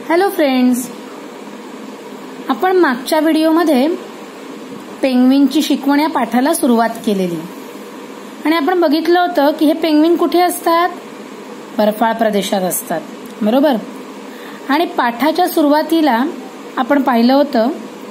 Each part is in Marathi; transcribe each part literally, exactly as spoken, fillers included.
हॅलो फ्रेंड्स, आपण मागच्या व्हिडिओमध्ये पेंग्विनची शिकवण या पाठाला सुरुवात केलेली आणि आपण बघितलं होतं की हे पेंग्विन कुठे असतात? बर्फाळ प्रदेशात असतात, बरोबर. आणि पाठाच्या सुरुवातीला आपण पाहिलं होतं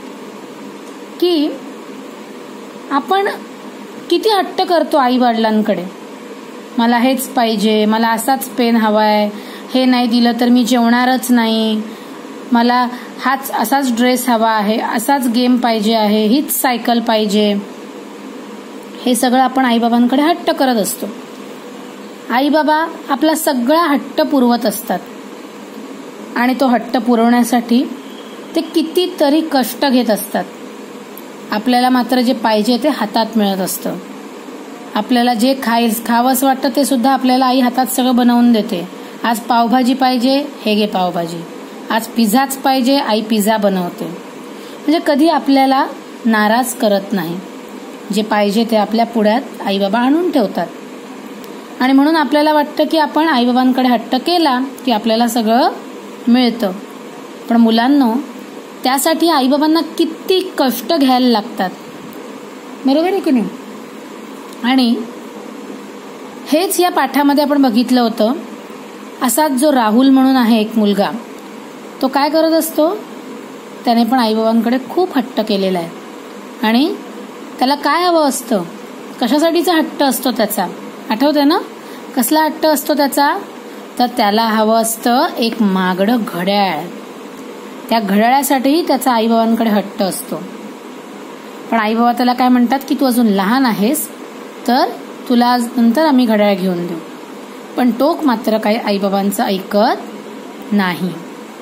की आपण किती हट्ट करतो आई वडिलांकडे. मला हेच पाहिजे, मला असाच पेन हवाय, हे नाही दिलं तर मी जेवणारच नाही, मला हाच असाच ड्रेस हवा आहे, असाच गेम पाहिजे आहे, हीच सायकल पाहिजे. हे सगळं आपण आईबाबांकडे हट्ट करत असतो. आई बाबा आपला सगळा हट्ट पुरवत असतात आणि तो हट्ट पुरवण्यासाठी ते कितीतरी कष्ट घेत असतात. आपल्याला मात्र जे पाहिजे ते हातात मिळत असतं. आपल्याला जे खाय खावंसं वाटतं ते सुद्धा आपल्याला आई हातात सगळं बनवून देते. आज पावभाजी पाहिजे, हे घे पावभाजी. आज पिझ्झाच पाहिजे, आई पिझ्झा बनवते. म्हणजे कधी आपल्याला नाराज करत नाही. जे पाहिजे ते आपल्या पुढ्यात आई बाबा आणून ठेवतात आणि म्हणून आपल्याला वाटतं की आपण आई बाबांकडे हट्ट केला की आपल्याला सगळं मिळतं. पण मुलांनो, त्यासाठी आई बाबांना किती कष्ट घ्यायला लागतात, बरोबर आहे की नाही? आणि हेच या पाठामध्ये आपण बघितलं होतं. असाच जो राहुल म्हणून आहे एक मुलगा, तो काय करत असतो? त्याने पण आईबाबांकडे खूप हट्ट केलेला आहे आणि त्याला काय हवं असतं? कशासाठीचा हट्ट असतो त्याचा? आठवतंय ना? कसला हट्ट असतो त्याचा? तर त्याला हवं असतं एक महागडं घड्याळ. त्या घड्याळासाठी त्याचा आईबाबांकडे हट्ट असतो. पण आईबाबा त्याला काय म्हणतात की तू अजून लहान आहेस, तर तुला नंतर आम्ही घड्याळ घेऊन देऊ. पण तो मात्र काही आईबाबांचं ऐकत नाही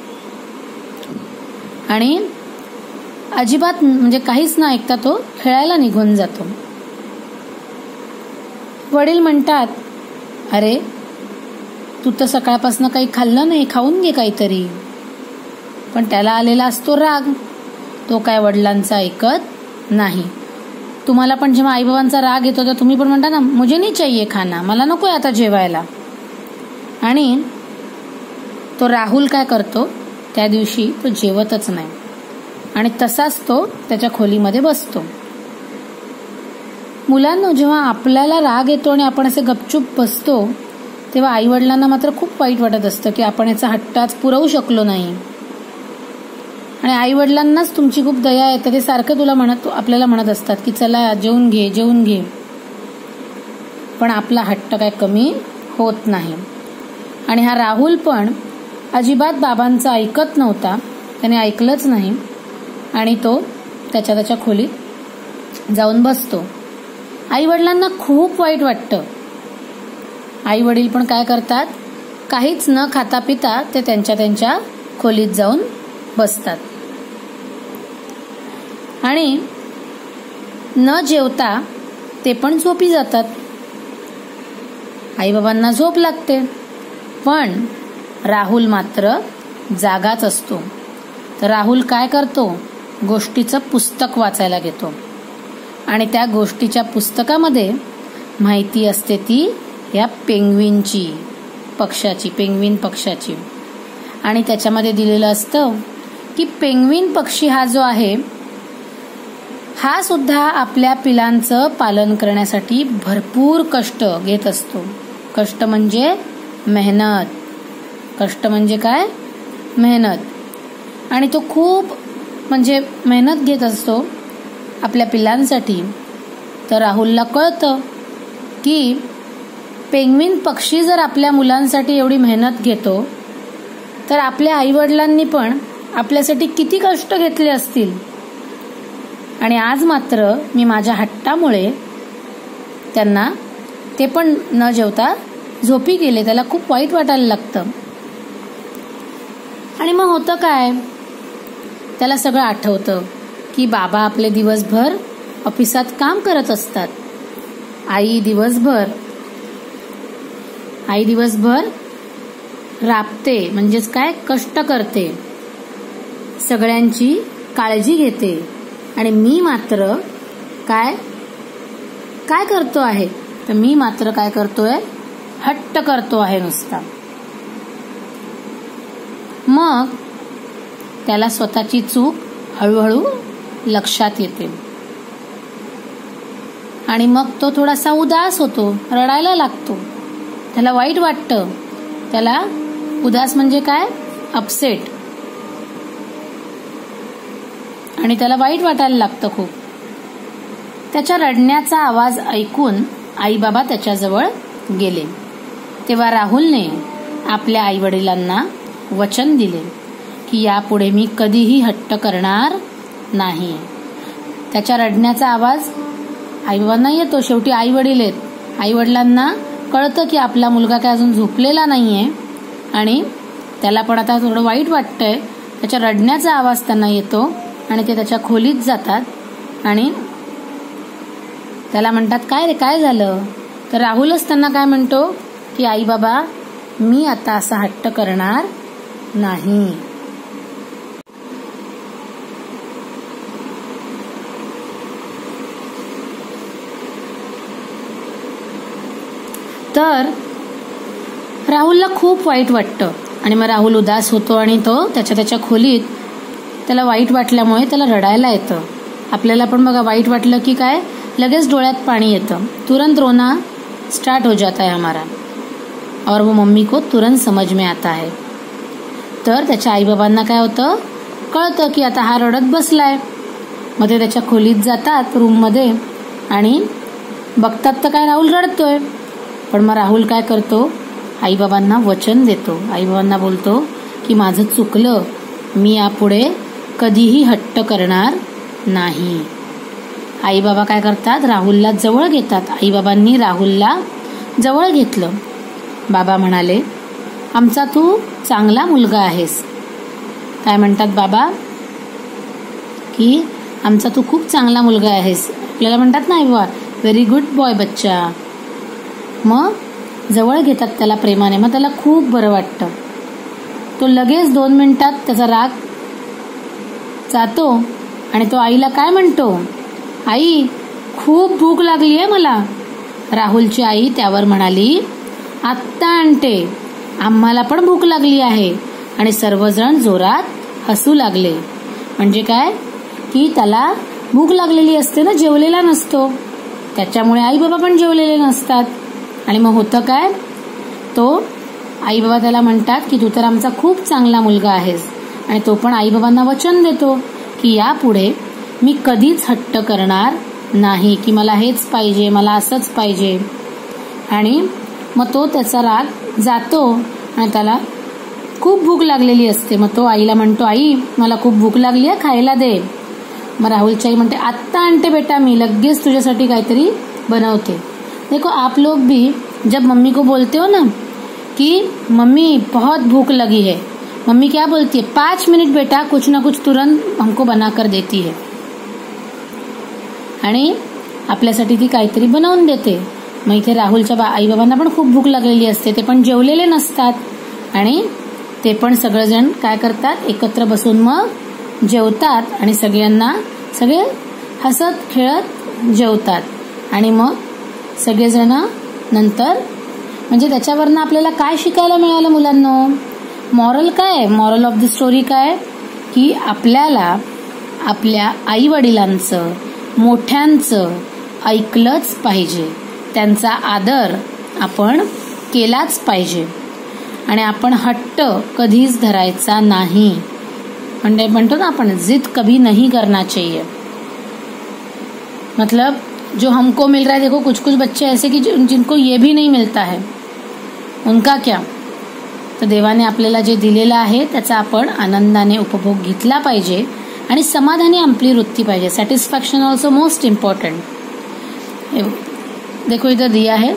आणि अजिबात म्हणजे काहीच न ऐकता तो खेळायला निघून जातो. वडील म्हणतात, अरे तू तर सकाळपासून काही खाल्लं नाही, खाऊन घे काहीतरी. पण त्याला आलेला असतो राग. तो काय वडिलांचा ऐकत नाही. तुम्हाला पण जेव्हा आईबाबांचा राग येतो तर तुम्ही पण म्हणता ना, मुझे नहीं चाहिए खाना, मला नकोय आता जेवायला. आणि तो राहुल काय करतो? त्या दिवशी तो जेवतच नाही आणि तसाच तो त्याच्या खोलीमध्ये बसतो. मुलांना जेव्हा आपल्याला राग येतो आणि आपण असे गपचूप बसतो, तेव्हा आई वडिलांना मात्र खूप वाईट वाटत असतं की आपण याचा हट्ट आज पुरवू शकलो नाही. आणि आई वडिलांनाच तुमची खूप दया येते. ते सारखं तुला म्हणत आपल्याला म्हणत असतात की चला जेवून घे जेवून घे. पण आपला हट्ट काय कमी होत नाही. आणि हा राहुल पण अजिबात बाबांचं ऐकत नव्हता. त्याने ऐकलंच नाही आणि तो त्याच्या त्याच्या खोलीत जाऊन बसतो. आई वडिलांना खूप वाईट वाटतं. आई वडील पण काय करतात? काहीच न खाता पिता ते त्यांच्या त्यांच्या खोलीत जाऊन बसतात आणि न जेवता ते पण झोपी जातात. आई बाबांना झोप लागते, पण राहुल मात्र जागाच असतो. तर राहुल काय करतो? गोष्टीचं पुस्तक वाचायला घेतो आणि त्या गोष्टीच्या पुस्तकामध्ये माहिती असते ती या पेंग्विनची, पक्षाची, पेंग्विन पक्षाची. आणि त्याच्यामध्ये दिलेलं असतं की पेंग्विन पक्षी हा जो आहे, हा सुद्धा आपल्या पिलांचं पालन करण्यासाठी भरपूर कष्ट घेत असतो. कष्ट म्हणजे मेहनत. कष्ट म्हणजे काय? मेहनत. आणि तो खूप म्हणजे मेहनत घेत असतो आपल्या पिलांसाठी. तर राहुलला कळतं की पेंग्विन पक्षी जर आपल्या मुलांसाठी एवढी मेहनत घेतो, तर आपल्या आईवडिलांनी पण आपल्यासाठी किती कष्ट घेतले असतील. आणि आज मात्र मी माझ्या हट्टामुळे त्यांना ते पण न जेवता झोपी गेले. त्याला खूप वाईट वाटायला लागतं. आणि मग होतं काय? त्याला सगळं आठवतं की बाबा आपले दिवसभर ऑफिसात काम करत असतात. आई दिवसभर आई दिवसभर राबते, म्हणजेच काय, कष्ट करते, सगळ्यांची काळजी घेते. आणि मी मात्र काय काय करतो आहे? तर मी मात्र काय करतोय? हट्ट करतो आहे नुसता. मग त्याला स्वतःची चूक हळूहळू लक्षात येते आणि मग तो थोडासा उदास होतो, रडायला लागतो, त्याला वाईट वाटतं. त्याला उदास म्हणजे काय, अपसेट, आणि त्याला वाईट वाटायला लागतं खूप. त्याच्या रडण्याचा आवाज ऐकून आई बाबा त्याच्याजवळ गेले. तेव्हा राहुलने आपल्या आई वडिलांना वचन दिले की यापुढे मी कधीही हट्ट करणार नाही. त्याच्या रडण्याचा आवाज आई बाबांना येतो, शेवटी आई वडील आहेत. आई वडिलांना कळतं की आपला मुलगा काय अजून झोपलेला नाहीये आणि त्याला पण आता थोडं वाईट वाटतंय. त्याच्या रडण्याचा आवाज त्यांना येतो आणि ते त्याच्या खोलीत जातात आणि त्याला म्हणतात, काय रे काय झालं. तर राहुलच त्यांना काय म्हणतो की आई बाबा मी आता असा हट्ट करणार नाही. तर राहुलला खूप वाईट वाटतं आणि मग राहुल उदास होतो आणि तो त्याच्या त्याच्या खोलीत, त्याला वाईट वाटल्यामुळे त्याला रडायला येतं. आपल्याला पण बघा वाईट वाटलं की काय लगेच डोळ्यात पाणी येतं, तुरंत रोना स्टार्ट हो जाता है हमारा और वो मम्मी को तुरंत समझ में आता है. तर त्याच्या आई बाबांना काय होतं, कळतं की आता हा रडत बसलाय. मग ते त्याच्या खोलीत जातात रूम मध्ये आणि बघतात तर काय राहुल रडतोय. पण मग राहुल काय करतो, आई बाबांना वचन देतो, आई बाबांना बोलतो की माझं चुकलं, मी यापुढे कधीही हट्ट करणार नाही. आई बाबा काय करतात, राहुलला जवळ घेतात. आई बाबांनी राहुलला जवळ घेतलं. बाबा म्हणाले, आमचा तू चांगला मुलगा आहेस. काय म्हणतात बाबा की आमचा तू खूप चांगला मुलगा आहेस. आपल्याला म्हणतात ना आई बाबा, व्हेरी गुड बॉय बच्चा. मग जवळ घेतात त्याला प्रेमाने. मग त्याला खूप बरं वाटतं. तो लगेच दोन मिनिटात त्याचा राग जातो आणि तो आईला काय म्हणतो, आई खूप भूक लागली आहे मला. राहुलची आई त्यावर म्हणाली, आत्ता आणते, आम्हाला पण भूक लागली आहे. आणि सर्वजण जोरात हसू लागले. म्हणजे काय की त्याला भूक लागलेली असते ना, जेवलेला नसतो, त्याच्यामुळे आई बाबा पण जेवलेले नसतात. आणि मग होतं काय, तो आई बाबा त्याला म्हणतात की तू तर आमचा खूप चांगला मुलगा आहेस. आणि तो पण आई बाबांना वचन देतो की यापुढे मी कधीच हट्ट करणार नाही की मला हेच पाहिजे, मला असंच पाहिजे. आणि मग तो त्याचा राग जातो आणि त्याला खूप भूक लागलेली असते. मग तो आईला म्हणतो, आई मला खूप भूक लागली आहे, खायला दे. मग राहुलची आई म्हणते, आत्ता आणते बेटा, मी लगेच तुझ्यासाठी काहीतरी बनवते. देखो आप लोग भी जब मम्मी को बोलते हो ना कि मम्मी बहुत भूख लगी है, मम्मी क्या बोलती है, पांच मिनट बेटा, कुछ ना कुछ तुरंत हमको बनाकर देती है. आणि आपल्यासाठी ती काहीतरी बनवून देते. मग इथे राहुलच्या आई बाबांना पण खूप भूक लागलेली असते, ते पण जेवलेले नसतात आणि ते पण सगळेजण काय करतात, एकत्र बसून मग जेवतात आणि सगळ्यांना सगळे हसत खेळत जेवतात. आणि मग सगळेजण नंतर म्हणजे त्याच्यावरनं आपल्याला काय शिकायला मिळालं मुलांनो, मॉरल काय, मॉरल ऑफ द स्टोरी काय की आपल्याला आपल्या आई वडिलांचं, मोठ्यांचं ऐकलंच पाहिजे, त्यांचा आदर आपण केलाच पाहिजे आणि आपण हट्ट कधीच धरायचा नाही. म्हणजे म्हणतो ना आपण, जिद कभी नहीं करना चाहिए. मतलब जो हमको मिल रहा है, देखो कुछ कुछ बच्चे ऐसे कि जिनको ये भी नहीं मिलता है, उनका क्या. तर देवाने आपल्याला जे दिलेलं आहे त्याचा आपण आनंदाने उपभोग घेतला पाहिजे आणि समाधानी आपली वृत्ती पाहिजे. Satisfaction also most important. देखो इधर दिया है,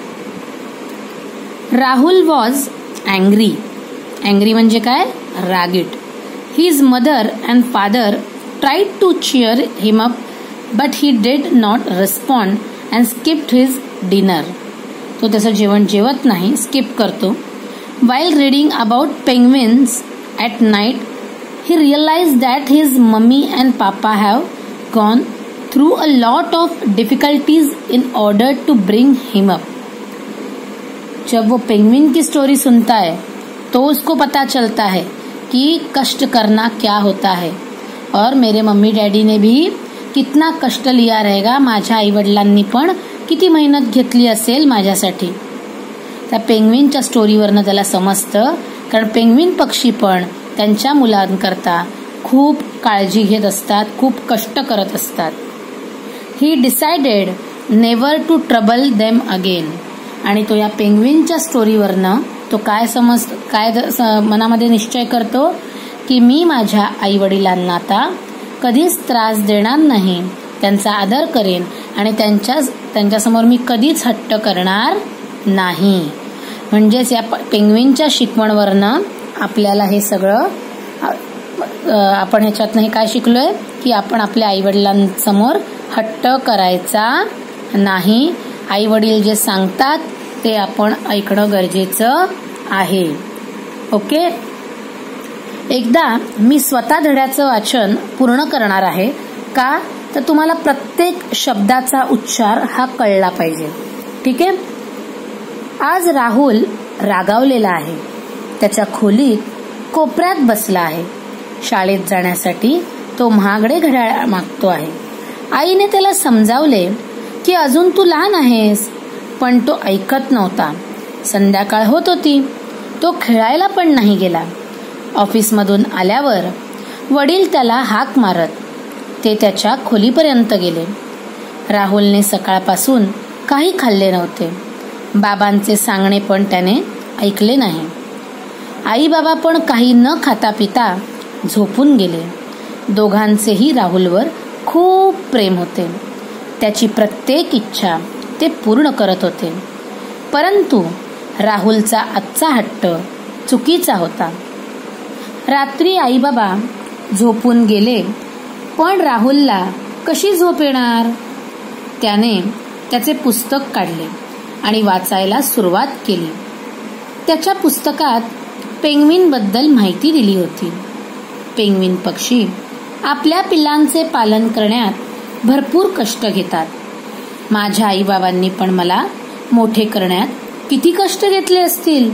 राहुल वॉज अँग्री. अँग्री म्हणजे काय, रागीट. His mother and father tried to cheer him up but he did not respond and skipped his dinner. तो त्याचं जेवण जेवत नाही, स्किप करतो. While reading about penguins at night he realized that his mummy and papa have gone through a lot of difficulties in order to bring him up. जब वो पेंगुइन की स्टोरी सुनता है तो उसको पता चलता है कि कष्ट करना क्या होता है और मेरे मम्मी डॅडी ने भी कितना कष्ट लिया रहेगा. माझ्या आई वडिलांनी पण किती मेहनत घेतली असेल माझ्यासाठी. त्या पेंग्विनच्या स्टोरीवरनं त्याला समजतं, कारण पेंग्विन पक्षी पण त्यांच्या मुलांकरता खूप काळजी घेत असतात, खूप कष्ट करत असतात. He decided never to trouble them again. आणि तो या पेंग्विनच्या स्टोरीवरनं तो काय समज काय मनामध्ये निश्चय करतो की मी माझ्या आई वडिलांना आता कधीच त्रास देणार नाही, त्यांचा आदर करेन आणि त्यांच्या त्यांच्यासमोर मी कधीच हट्ट करणार नाही. म्हणजेच या पेंग्विनच्या शिकवणवरनं आपल्याला हे सगळं आपण ह्याच्यातनं हे काय शिकलोय की आपण आपल्या आई वडिलांसमोर हट्ट करायचा नाही. आई वडील जे सांगतात ते आपण ऐकणं गरजेचं आहे. ओके. एकदा मी स्वतः धड्याचं वाचन पूर्ण करणार आहे. का तर तुम्हाला प्रत्येक शब्दाचा उच्चार हा कळला पाहिजे. ठीक आहे. आज राहुल रागावलेला आहे. त्याच्या खोलीत कोपऱ्यात बसला आहे. शाळेत जाण्यासाठी तो महागडे घड्याळ मागतो आहे. आईने त्याला समजावले की अजून तू लहान आहेस, पण तो ऐकत नव्हता. संध्याकाळ होत होती. तो खेळायला पण नाही गेला. ऑफिसमधून आल्यावर वडील त्याला हाक मारत ते त्याच्या खोलीपर्यंत गेले. राहुलने सकाळपासून काही खाल्ले नव्हते. बाबांचे सांगणे पण त्याने ऐकले नाही. आई बाबा पण काही न खाता पिता झोपून गेले. दोघांचेही राहुलवर खूप प्रेम होते. त्याची प्रत्येक इच्छा ते पूर्ण करत होते. परंतु राहुलचा आजचा हट्ट चुकीचा होता. रात्री आई बाबा झोपून गेले, पण राहुलला कशी झोप येणार? त्याने त्याचे पुस्तक काढले आणि वाचायला सुरुवात केली. त्याच्या पुस्तकात पेंग्विन बद्दल माहिती दिली होती. पेंग्विन पक्षी आपल्या पिल्लांचे पालन करण्यात भरपूर कष्ट घेतात. माझ्या आई बाबांनी पण मला मोठे करण्यात किती कष्ट घेतले असतील.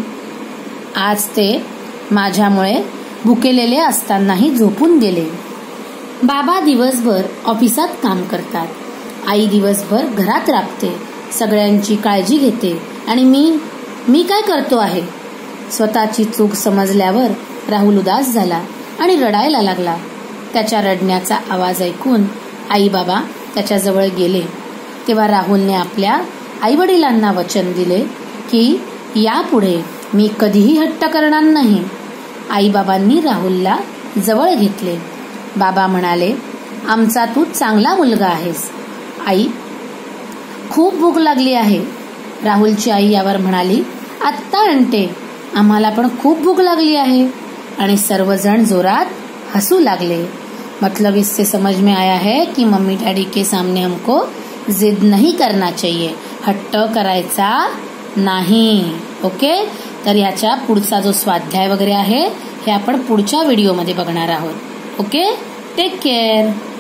आज ते माझ्यामुळे भुकेलेले असतानाही झोपून गेले. बाबा दिवसभर ऑफिसात काम करतात. आई दिवसभर घरात राबते, सगळ्यांची काळजी घेते आणि मी मी काय करतो आहे? स्वतःची चूक समजल्यावर राहुल उदास झाला आणि रडायला लागला. त्याच्या रडण्याचा आवाज ऐकून आई बाबा त्याच्याजवळ गेले. तेव्हा राहुलने आपल्या आई वडिलांना वचन दिले की यापुढे मी कधीही हट्ट करणार नाही. आई बाबांनी राहुलला जवळ घेतले. बाबा म्हणाले, आमचा तू चांगला मुलगा आहेस. आई, खूप भूक लागली आहे. राहुलची आई यावर म्हणाली, आत्ता आणते, आम्हाला पण खूप भूक लागली आहे. आणि सर्वजण जोरात हसू लागले. मतलब इससे समझ में आया है कि मम्मी डैडी के सामने हमको जिद नहीं करना चाहिए, हट्ट करायचा नाही. ओके. तर ह्याच्या पुढचा जो स्वाध्याय वगैरे आहे हे आपण पुढच्या व्हिडिओमध्ये बघणार आहोत. ओके. Take care.